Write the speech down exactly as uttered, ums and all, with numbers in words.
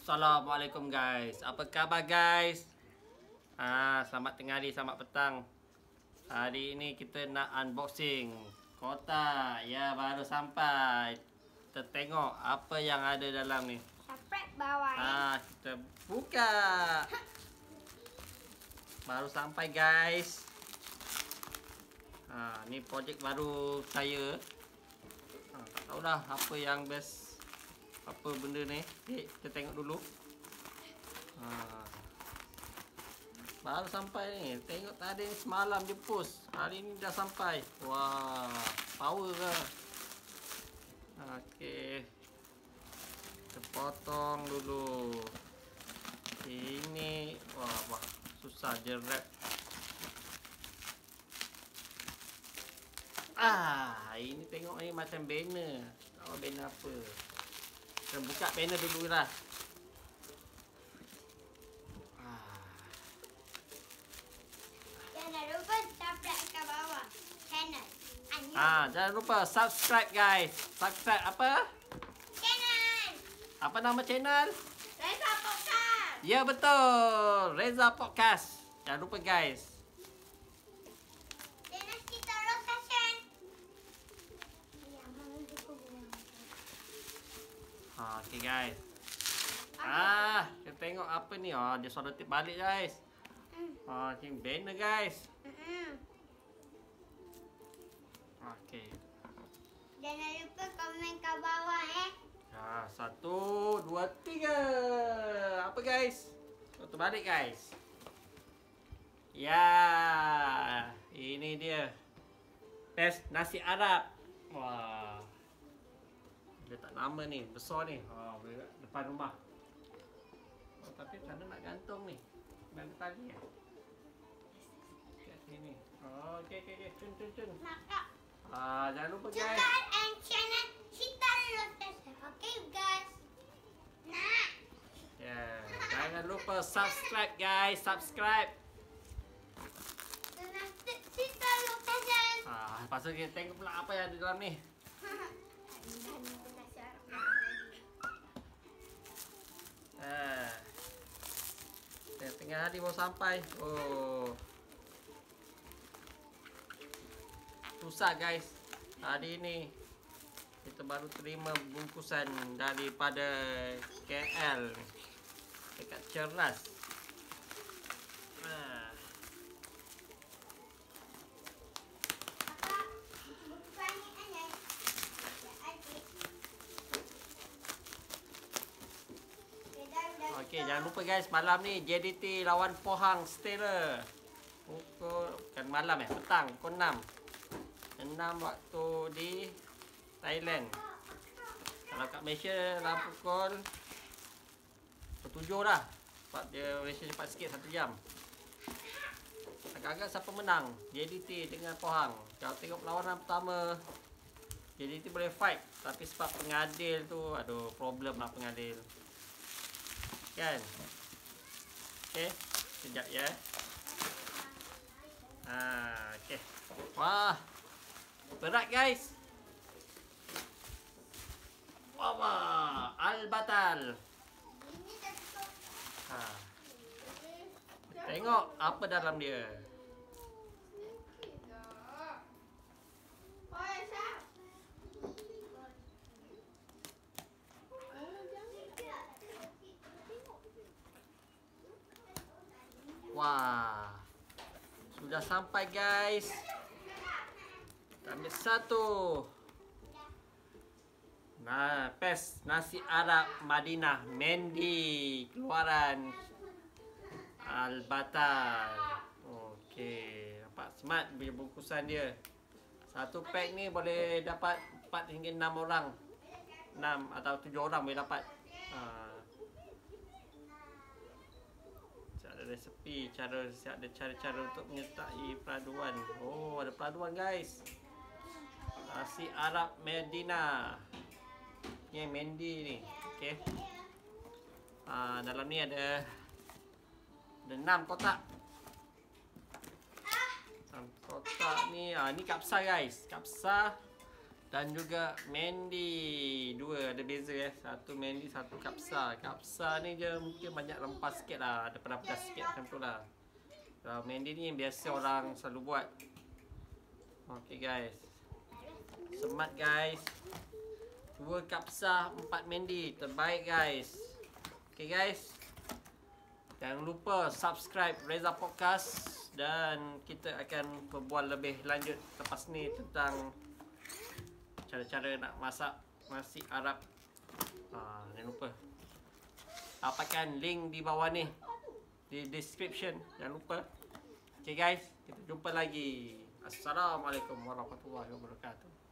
Assalamualaikum guys. Apa khabar guys? Ah, selamat tengah hari, selamat petang. Hari ini kita nak unboxing kotak. Ya, baru sampai. Kita tengok apa yang ada dalam ni. Subscribe bawah ya. Ah, kita buka. Baru sampai guys. Ah, ni projek baru saya. Ah, tak tahu dah apa yang best. Apa benda ni? Okay, kita tengok dulu. Ha. Baru sampai ni. Tengok tadi ni semalam je post. Hari ni dah sampai. Wah, power ke? Okey. Kita potong dulu. Ini wah, wah susah je wrap. Ah, ini tengok ni macam banner. Oh, banner apa? Kita buka banner dulu lah. Jangan lupa subscribe ke bawah channel Anya. Ah, jangan lupa subscribe guys. Subscribe apa? Channel Apa nama channel? Reza Podcast. Ya betul, Reza Podcast. Jangan lupa guys. Channel kita location. Ya, mau juga bilang. Ha, okey guys. Ah, kita tengok apa ni. Ah, dia suara tip balik guys. Ah, ni banner guys. Hmm. Okey. Jangan lupa komen ke bawah eh. Ah, satu, dua, tiga. Apa guys? Suara balik guys. Ya, ini dia. Pes nasi Arab. Wah. Dia tak nama ni, besar ni. Ha, boleh depan rumah. Oh, tapi macam mana nak gantung ni? Mana tali ya? Kat sini. Oh, okey okey okey. Cun cun cun. Maka Ah, jangan lupa guys. juga and channel kita location. Okay guys. Nah. Ya, jangan lupa subscribe guys, subscribe. Channel kita location. Ah, lepas tu kita tengok pula apa yang ada dalam ni. Ah. Tengah hari baru sampai. Oh. Susah guys. Hari ni kita baru terima bungkusan daripada K L dekat Cernas. Ah. Okey, jangan lupa guys, malam ni J D T lawan Pohang Stella. Pukul kan malam eh, petang pukul enam. enam waktu di Thailand. Kalau kat Malaysia dalam pukul tujuh dah. Sebab dia Malaysia cepat sikit satu jam. Agak-agak siapa menang? J D T dengan Pohang. Kalau tengok perlawanan pertama, J D T boleh fight, tapi sebab pengadil tu, aduh problem lah pengadil. Kan? Okey, sekejap ya. Ah, okey. Wah. Berat guys. Wah, al-batal. Ha. Tengok apa dalam dia. Wah. Sudah sampai guys. Kita ambil satu. Nah, pes nasi Arab Madinah Mendi keluaran Al-Batal. Okey, nampak smart punya bungkusan dia. Satu pack ni boleh dapat empat hingga enam orang. enam atau tujuh orang boleh dapat. Ha. Ada resepi, cara ada cara-cara untuk menyertai peraduan. Oh, ada peraduan guys. Nasi Arab Medina. Ni Mendi ni. Okey. Ah, dalam ni ada ada enam kotak. enam kotak ni. Ah, ni kapsa guys. Kapsa Dan juga Mandy. Dua ada beza ya. Satu Mandy, satu Kapsa. Kapsa ni je mungkin banyak rempah sikit lah. Ada pedas-pedas sikit macam tu lah. Kalau Mandy ni yang biasa orang selalu buat. Okay guys. Semat guys. Dua Kapsa, empat Mandy. Terbaik guys. Okay guys. Jangan lupa subscribe Reza Podcast. Dan kita akan berbual lebih lanjut lepas ni tentang cara-cara nak masak nasi Arab. Ha, jangan lupa dapatkan link di bawah ni, di description. Jangan lupa. Okay guys, kita jumpa lagi. Assalamualaikum warahmatullahi wabarakatuh.